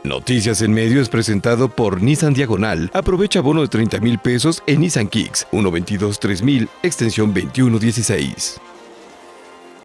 Noticias en Medio es presentado por Nissan Diagonal. Aprovecha bono de 30,000 pesos en Nissan Kicks 1223000, extensión 2116.